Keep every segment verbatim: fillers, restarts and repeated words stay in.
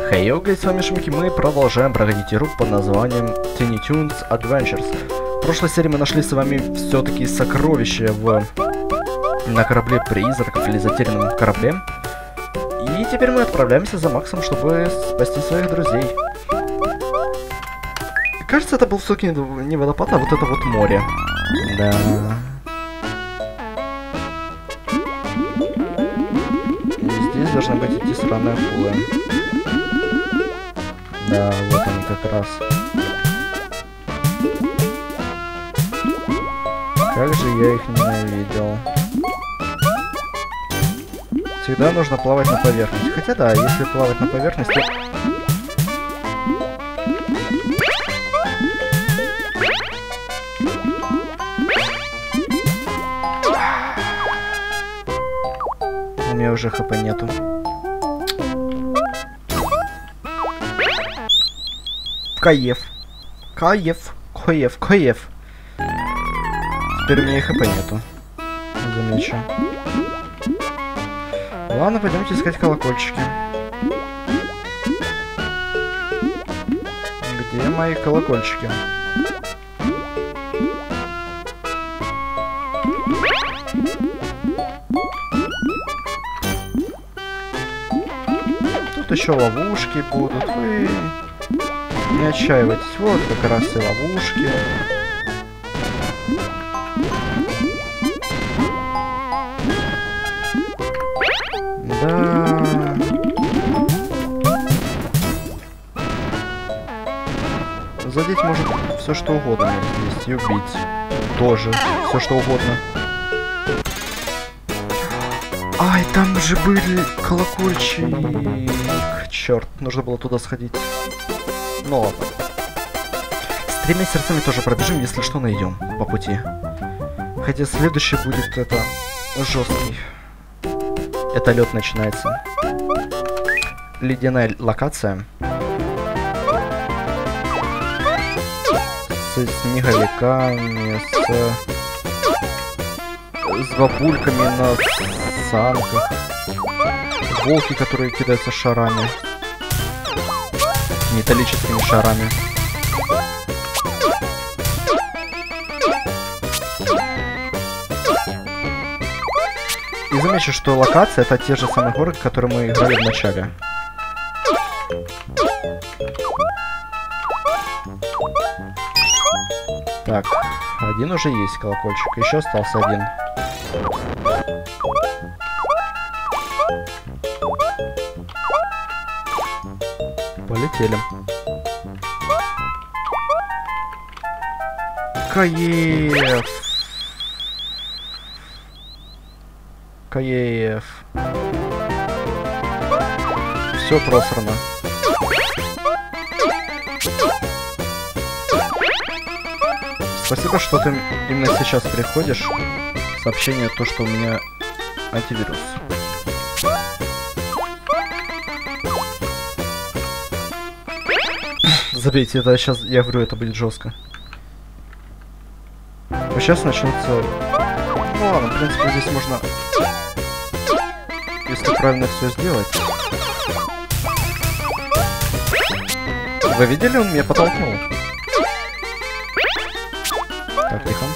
Хей, йоу, с вами Шумки, мы продолжаем проходить игру под названием Tiny Toons Adventures. В прошлой серии мы нашли с вами все-таки сокровища в... на корабле призраков или затерянном корабле. И теперь мы отправляемся за Максом, чтобы спасти своих друзей. Кажется, это был все-таки не водопад, а вот это вот море. Да. И здесь должны быть эти сраные акулы. Да, вот они как раз. Как же я их ненавидел. Всегда нужно плавать на поверхности. Хотя да, если плавать на поверхности... У меня уже хп нету. Каев. Каев. Коев. Коев. Теперь у меня и хп нету. Замечу. Ладно, пойдемте искать колокольчики. Где мои колокольчики? Тут еще ловушки будут. Вы... Не отчаивайтесь, вот как раз и ловушки. Да. Задеть может все что угодно здесь, и убить тоже все что угодно. Ай, там же были колокольчик. Черт, нужно было туда сходить. Ну ладно. С тремя сердцами тоже пробежим, если что, найдем по пути. Хотя следующий будет это жесткий. Это лед начинается. Ледяная локация. С снеговиками, с... с бабульками на санках. Волки, которые кидаются шарами. Металлическими шарами. И замечу, что локация это те же самые горы, которые мы играли в начале. Так, один уже есть колокольчик, еще остался один. Полетели. Каев. Каев. Все просрано. Спасибо, что ты именно сейчас приходишь. Сообщение то, что у меня антивирус. Забейте, это сейчас, я говорю, это будет жестко. Вот сейчас начнется... Ну ладно, в принципе, здесь можно... Если правильно все сделать. Вы видели, он меня подтолкнул? Так, тихо.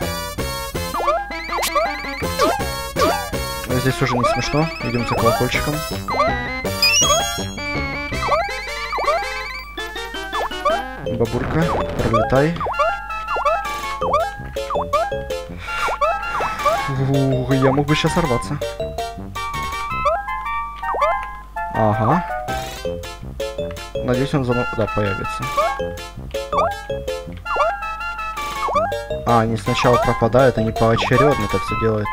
Но здесь уже не смешно. Идем за колокольчиком. Бабулька, пролетай. Ух, я мог бы сейчас сорваться. Ага. Надеюсь, он за мной... Да, появится. А, они сначала пропадают, они поочередно это все делают.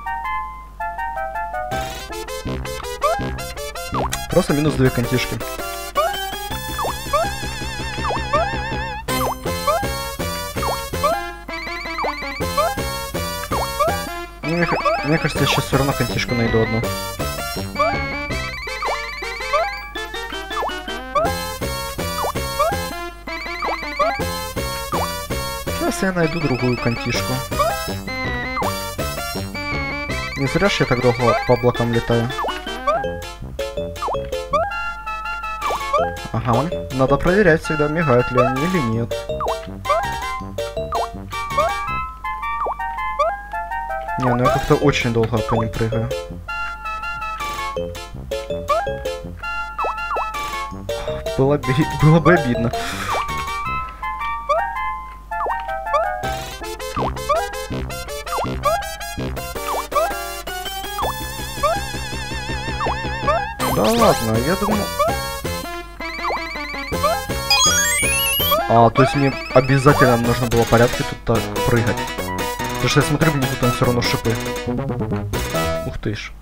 Просто минус две контишки. Мне, мне кажется, я сейчас все равно контишку найду одну. Сейчас я найду другую контишку. Не зря ж я так долго по облакам летаю. Ага, надо проверять всегда, мигают ли они или нет. Не, ну я как-то очень долго по ним прыгаю. Было бы, было бы обидно. Да ладно, я думаю... А, то есть мне обязательно нужно было в порядке тут так прыгать. Потому что я смотрю, внизу там все равно шипы. Ух ты ж.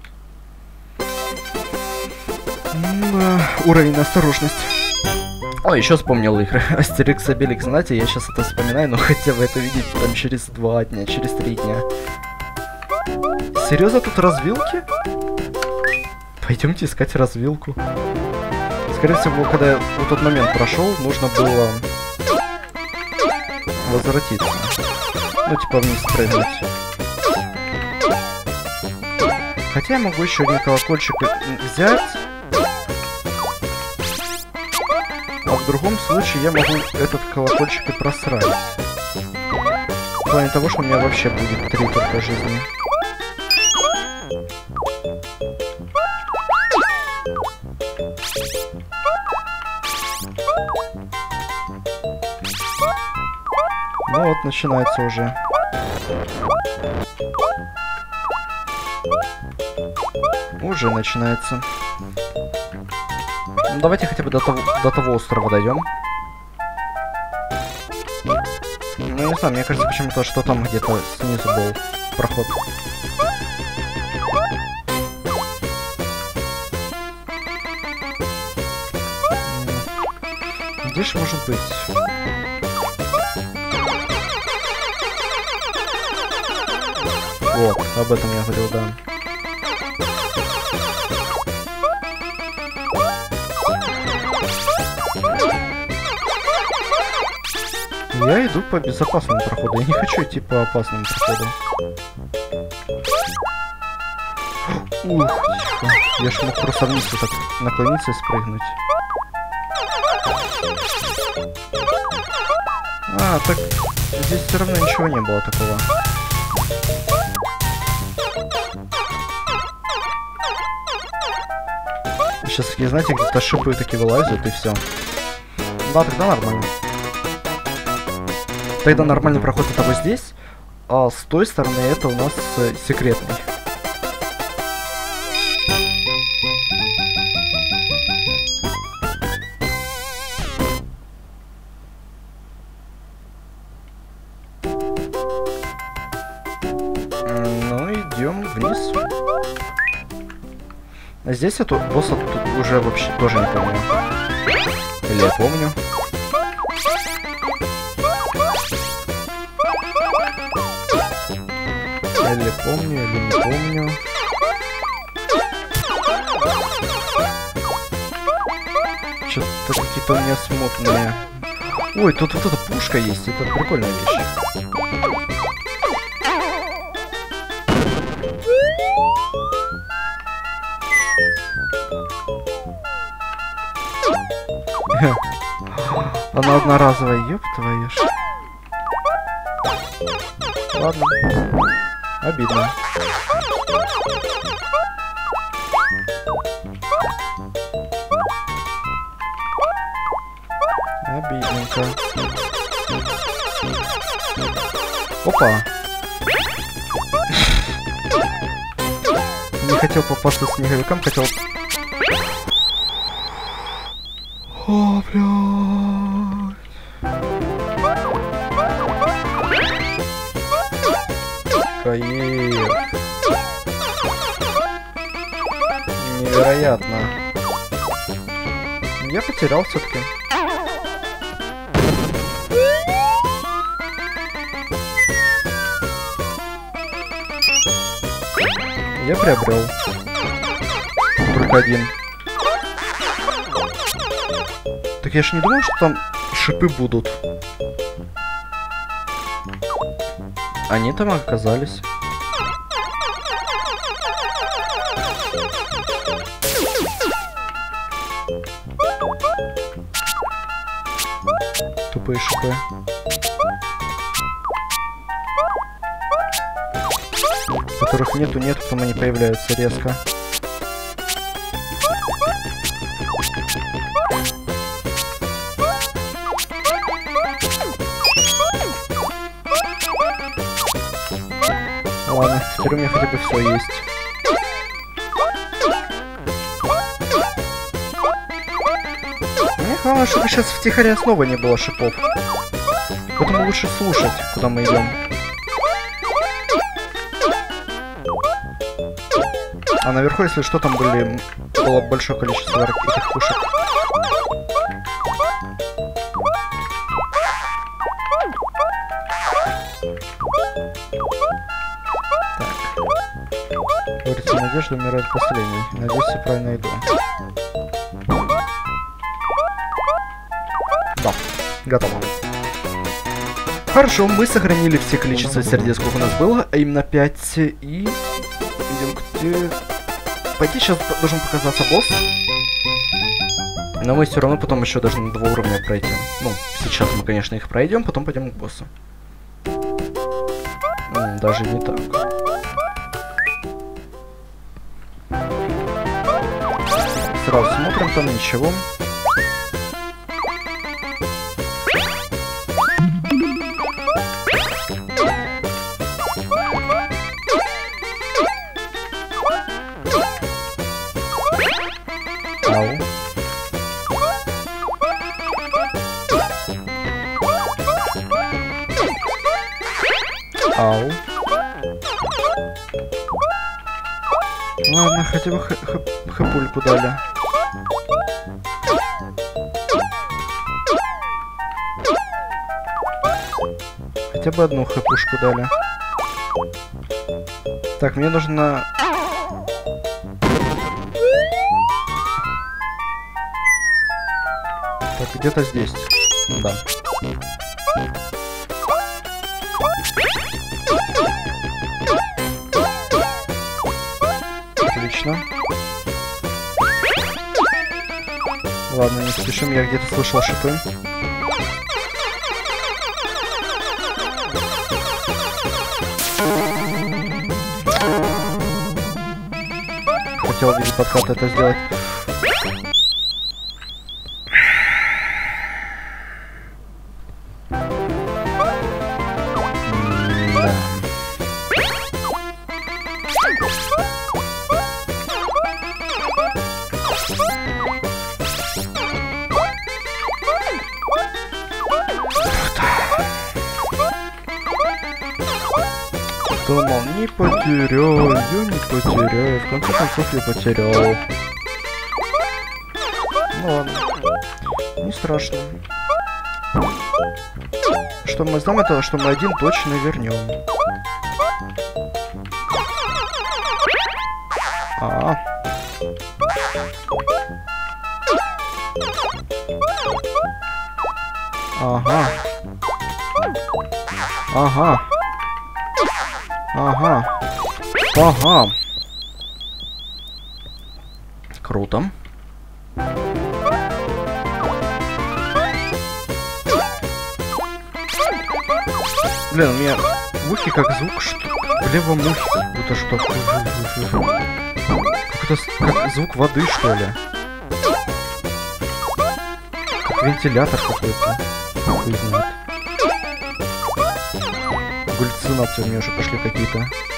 Да, уровень осторожность. О, еще вспомнил игры. Астерикс и Обеликс, знаете, я сейчас это вспоминаю, но хотя бы это видеть там через два дня, через три дня. Серьезно, тут развилки? Пойдемте искать развилку. Скорее всего, когда я вот тот момент прошел, нужно было возвратиться. Ну, типа вниз прыгнуть. Хотя я могу еще один колокольчик взять. А в другом случае я могу этот колокольчик и просрать. В плане того, что у меня вообще будет три только жизни. Ну вот, начинается уже. Уже начинается. Ну, давайте хотя бы до того, до того острова дойдем. Ну, не знаю, мне кажется почему-то, что там где-то снизу был проход. Где ж может быть? Вот, об этом я говорил, да. Я иду по безопасному проходу, я не хочу идти по опасному проходу. Ух, тихо. Я ж мог просто вниз вот так наклониться и спрыгнуть. А, так здесь все равно ничего не было такого. Сейчас такие, знаете, где-то шипы такие вылазят и все. Да, тогда нормально. Тогда нормальный проход это вот здесь, а с той стороны это у нас э, секретный. Ну, идем вниз. А здесь эту босса тут уже вообще тоже не помню. Или я помню. Или помню, или не помню. Что-то какие-то у меня смутные. Ой, тут вот эта пушка есть, это прикольная вещь. Она одноразовая, ёб твою ж. Ладно. Обидно. Обидненько. Опа. Не хотел попасться снеговикам, хотел... О, блядь. Кайф. Невероятно. Я потерял все-таки. Я приобрел. Только один. Так я ж не думал, что там шипы будут. Они там оказались. тупые шипы. Которых нету, нет, потом они появляются резко. Ладно, теперь у меня хотя бы все есть. Мне главное, чтобы сейчас втихаря снова не было шипов. Поэтому лучше слушать, куда мы идем. А наверху, если что, там были было большое количество этих пушек. Говорится, надежда умирает последней. Надеюсь, я правильно иду. Да, готово. Хорошо, мы сохранили все количество сердец, сколько у нас было, а именно пять. И идем где... По идее, сейчас должен показаться босс. Но мы все равно потом еще должны два уровня пройти. Ну, сейчас мы, конечно, их пройдем, потом пойдем к боссу. М, даже не так. Сразу смотрим, там ничего. Ау. Ау. Ладно, хотя бы хэпульку дали. Хотя бы одну хэпушку дали. Так, мне нужно... Так, где-то здесь. Да. Отлично. Ладно, не спешим, я где-то слышал шипы. Хотел в виде подката это сделать. Да. Думал, не потеряю, я не потеряю. В конце концов, я потерял. Ну ладно. Не страшно. Что мы знаем, это что мы один точно вернем. А. Ага. Ага. Ага. Ага. Круто. Блин, у меня в ухе как звук, что в левом ухе как будто что какой-то как звук воды, что ли. Как вентилятор какой-то. Хуй знает. Галлюцинации у меня уже пошли какие-то.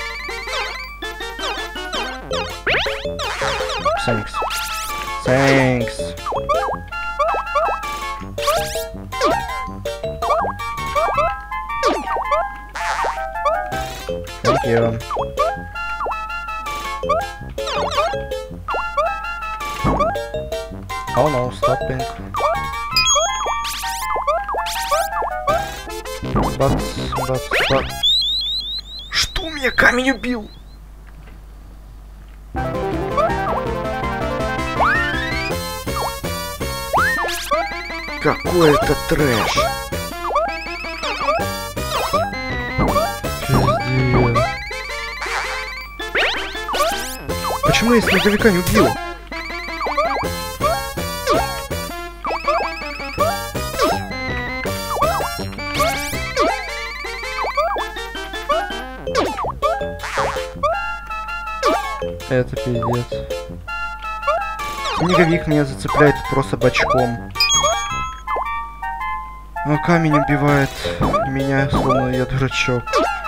Thanks. Thanks. Thank you. Oh no, stopping. Бац, бац, бац. Что меня камень убил? Какой это трэш. Пиздец. Почему я снеговика не убил? Это пиздец. Снеговик меня зацепляет просто бочком. А камень убивает меня, словно я дурачок.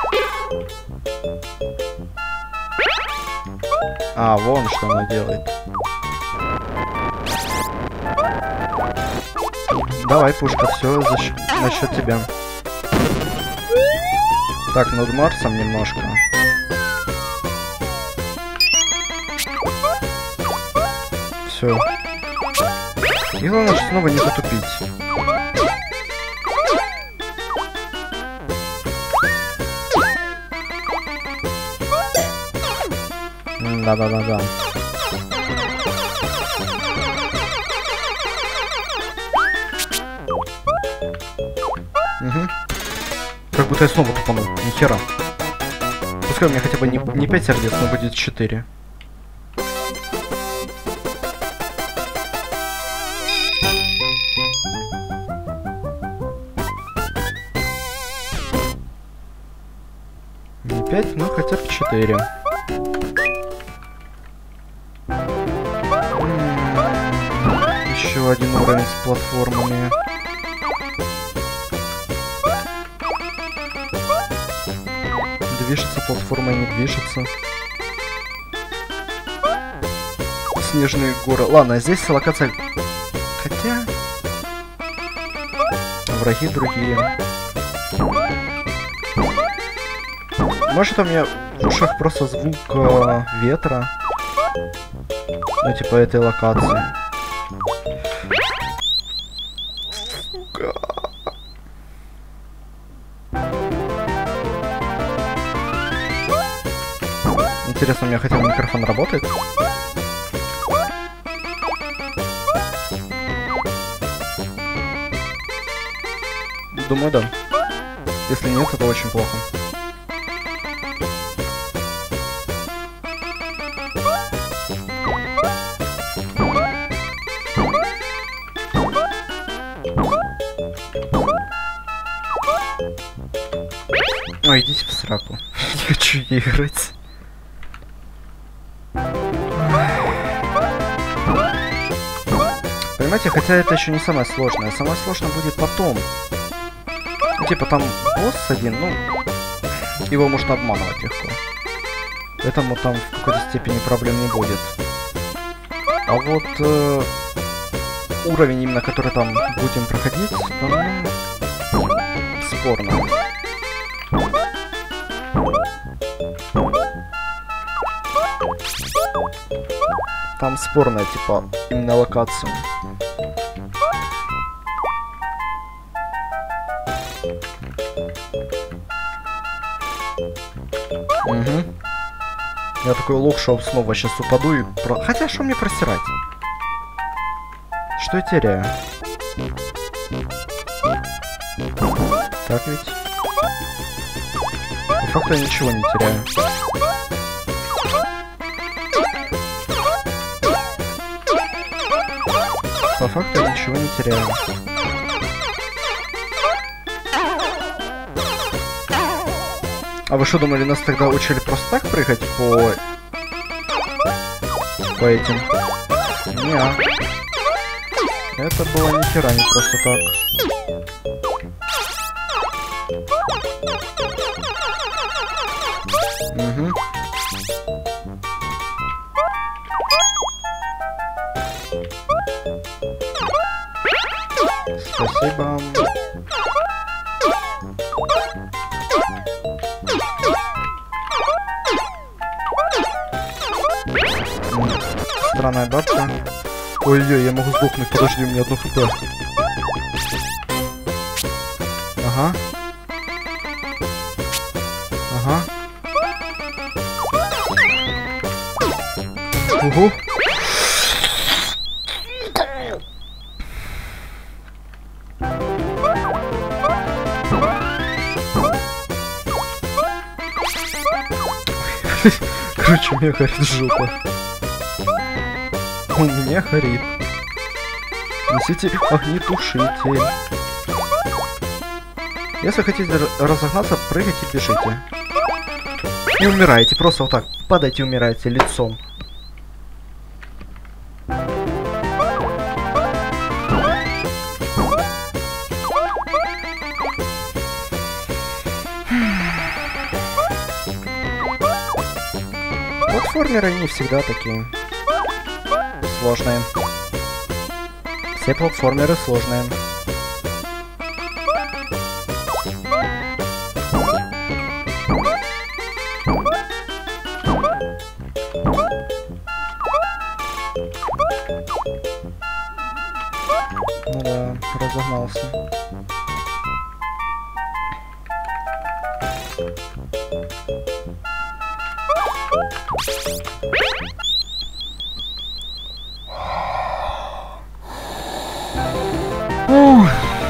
А, вон что она делает. Давай, пушка, все за счет, насчет тебя. Так, над Марсом немножко. Все. И главное, снова не затупить. Да-да-да-да. Угу. Как будто я снова тупанул. Нихера. Пускай у меня хотя бы не, не пять сердец, но будет четыре. Не пять, но хотя бы четыре. Еще один уровень с платформами. Движется платформа и не движется. Снежные горы. Ладно, здесь локация... Хотя... Враги другие. Может, у меня в ушах просто звук э, ветра. Ну, типа этой локации. Интересно, у меня хотя бы микрофон работает? Думаю, да. Если нет, это очень плохо. Ой, идите в сраку. Не хочу играть. Понимаете, хотя это еще не самое сложное. Самое сложное будет потом. Ну, типа там босс один, ну, его можно обманывать легко. Поэтому там в какой-то степени проблем не будет. А вот э, уровень, именно который там будем проходить, там спорно. Там спорная, типа, именно локация. Угу. Я такой лох, что снова сейчас упаду и... Про... Хотя, что мне просирать? Что я теряю? Так ведь? По факту я ничего не теряю. По факту я ничего не теряю. А вы что думали, нас тогда учили просто так прыгать по... по этим? Неа. Это было ни хера не просто так. Угу. Спасибо. Странная бабка. Ой-ой, я могу сдохнуть, подожди, у меня одно хп. Ага. Ага. Ого. Короче, у меня горит жопа. У меня горит. Несите огнетушитель. Если хотите разогнаться, прыгайте, бежите. И умирайте. Просто вот так падайте и умирайте лицом. Платформеры не всегда такие сложные. Все платформеры сложные. Ну да, разогнался. Ух.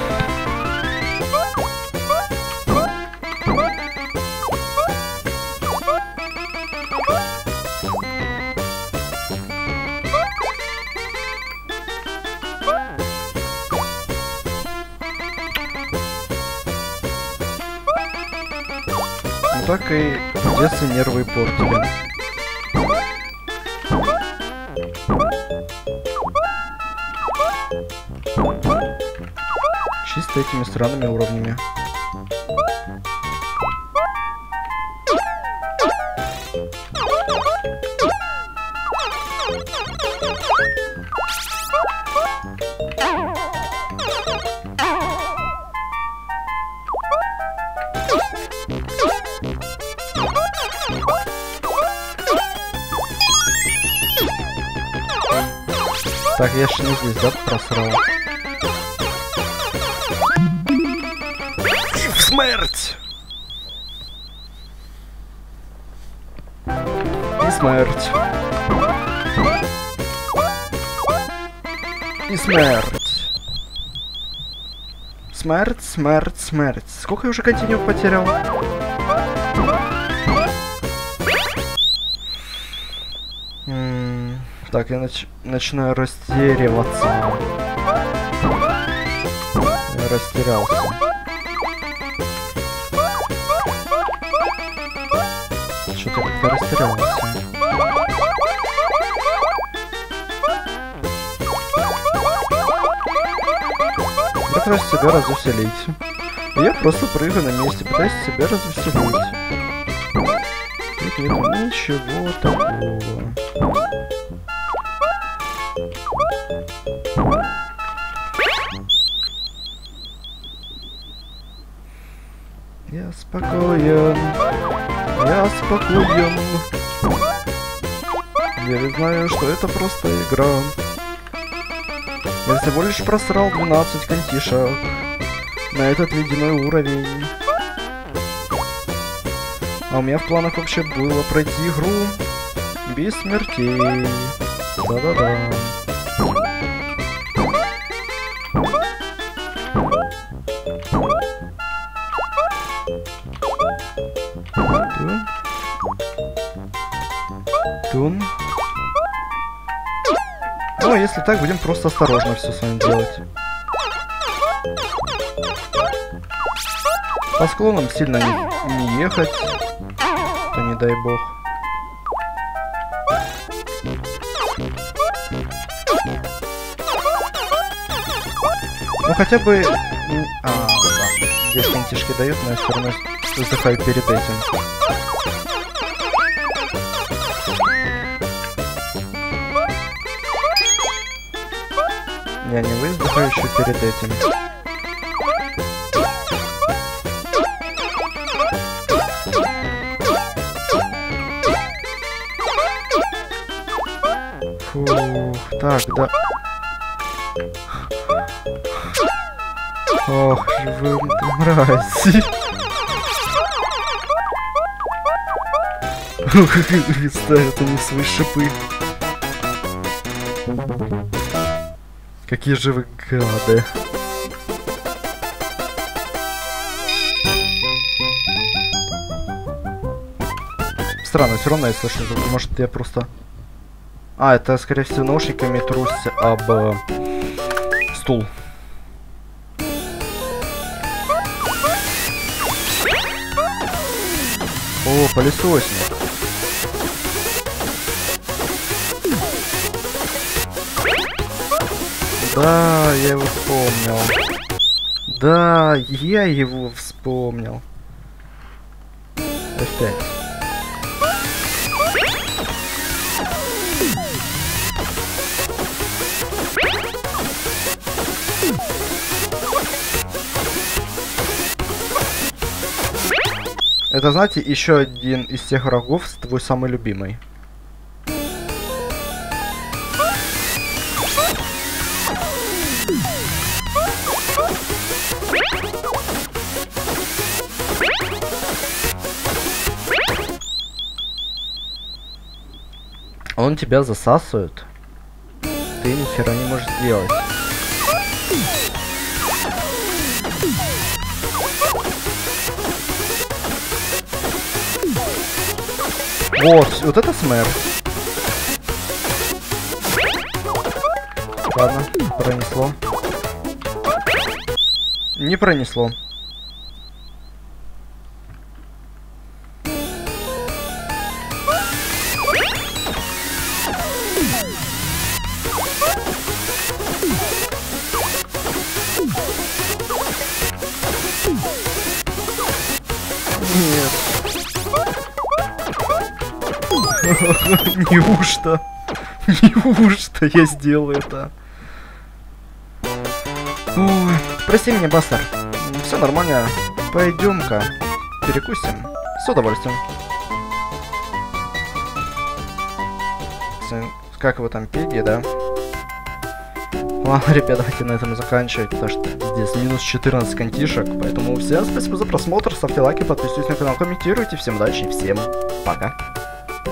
Ну так и в детстве нервы портили. Чисто этими странными уровнями. Так, я ж не здесь, да, просрал? Смерть! И смерть. И смерть. Смерть, смерть, смерть. Сколько я уже континью потерял? М-м, так, я нач начинаю растериваться. Я растерялся. Что-то как-то растерялся. Я пытаюсь себя развеселить. Я просто прыгаю на месте, пытаюсь себя развеселить. Тут нет ничего такого. Я спокоен. Я спокоен. Я ведь знаю, что это просто игра. Я всего лишь просрал двенадцать контишек на этот ледяной уровень. А у меня в планах вообще было пройти игру без смертей. Да-да-да. Тун. Ну, а если так, будем просто осторожно все с вами делать. По склонам сильно не, не ехать, то не дай бог. Ну хотя бы... А, да. Здесь контишки дают, но я все равно вздыхаю перед этим. Я не выздыхаю еще перед этим. Фух, так, да. Ох, живым ты мрази. Ставят они свои шипы. Какие же вы гады. Странно, все равно я слышу звук. Может, я просто... А, это, скорее всего, наушниками трусь об э, стул. О, пылесосник. Да, я его вспомнил. Да, я его вспомнил. эф пять. Это, знаете, еще один из тех врагов, твой самый любимый. Он тебя засасывает. Ты ни хера не можешь сделать. Вот, вот это смерть. Ладно, пронесло. Не пронесло. Нет. Неужто? Неужто я сделал это? Ой, прости меня, Бастер. Все нормально. Пойдем-ка перекусим. С удовольствием. Как его там, Пеги, да? Ладно, ребят, давайте на этом заканчивать, потому что здесь минус четырнадцать контишек. Поэтому всем спасибо за просмотр, ставьте лайки, подписывайтесь на канал, комментируйте. Всем удачи и всем пока.